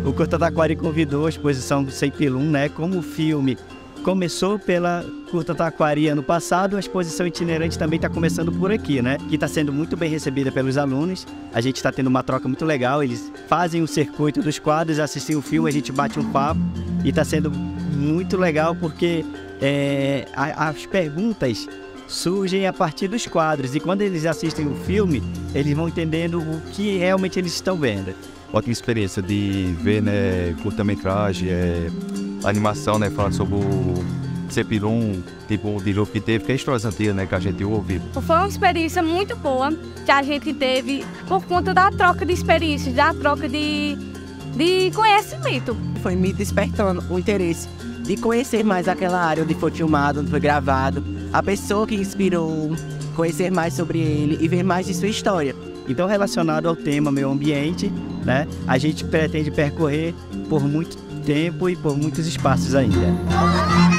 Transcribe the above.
O Curta Taquari convidou a exposição do Seipilum, né? Como o filme começou pela Curta Taquari ano passado, a exposição itinerante também está começando por aqui, né? Que está sendo muito bem recebida pelos alunos. A gente está tendo uma troca muito legal. Eles fazem o circuito dos quadros, assistem o filme, a gente bate um papo e está sendo muito legal porque as perguntas surgem a partir dos quadros e quando eles assistem o filme, eles vão entendendo o que realmente eles estão vendo. Ótima experiência de ver, né, curta-metragem, animação, né, falando sobre o Seipilum, tipo de jogo que teve, que é histórias antigas, né, que a gente ouve. Foi uma experiência muito boa que a gente teve por conta da troca de experiências, da troca de conhecimento. Foi me despertando o interesse de conhecer mais aquela área onde foi filmado, onde foi gravado, a pessoa que inspirou, conhecer mais sobre ele e ver mais de sua história. Então, relacionado ao tema meio ambiente, né, a gente pretende percorrer por muito tempo e por muitos espaços ainda.